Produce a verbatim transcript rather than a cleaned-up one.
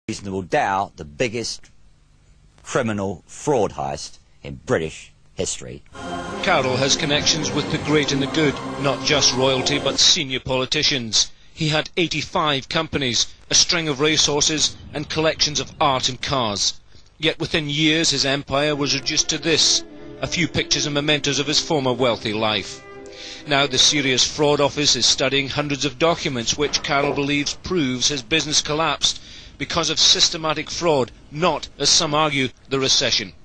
reasonable doubt the biggest criminal fraud heist in British history. Carroll has connections with the great and the good, not just royalty but senior politicians. He had eighty-five companies, a string of racehorses and collections of art and cars. Yet within years his empire was reduced to this, a few pictures and mementos of his former wealthy life. Now the Serious Fraud Office is studying hundreds of documents which Carroll believes proves his business collapsed because of systematic fraud, not, as some argue, the recession.